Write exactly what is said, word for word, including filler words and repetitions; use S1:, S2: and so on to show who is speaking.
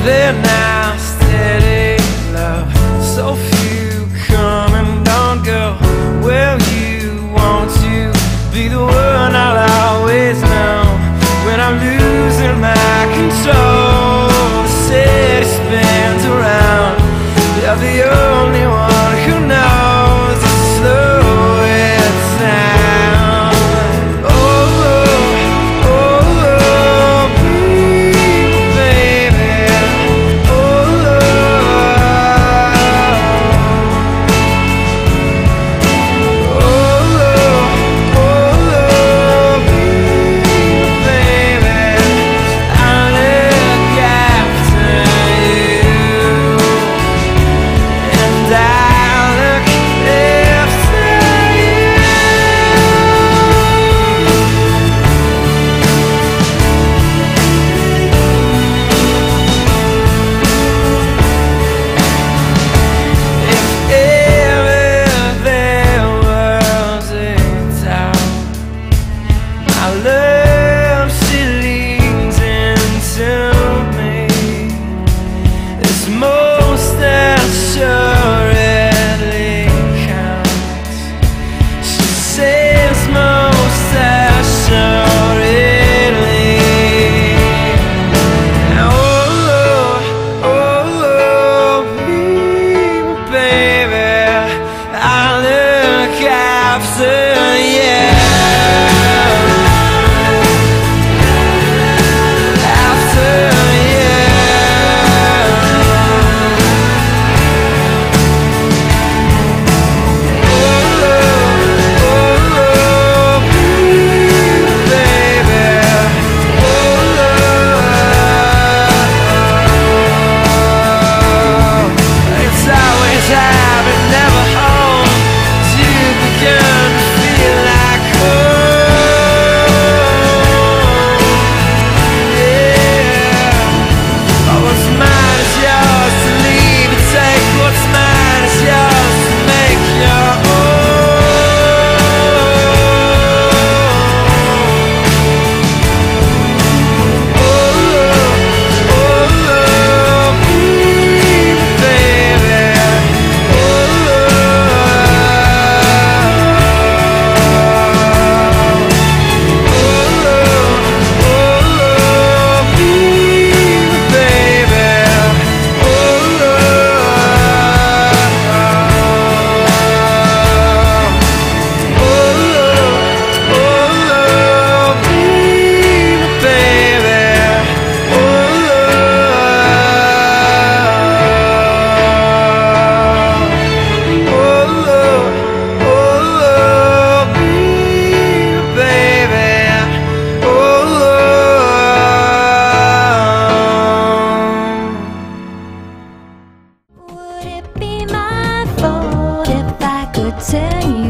S1: there now, steady love. So few come and don't go. Well, you want to be the one I'll always know. When I'm losing my control, the city spins around. You're the only one who knows to slow it down. Oh, oh, oh, oh, baby. Oh, oh, oh, oh, oh, baby. I look after you, and I look after you. If ever there was a doubt, my love, she leans into me. It's most assuredly counts. She says most assuredly. Oh, oh, oh, baby, I look after you. After you. It's always high but never home. You begin to feel like home. Yeah. Oh, what's mine is yours to leave and take. What's mine is yours to make your
S2: Tell you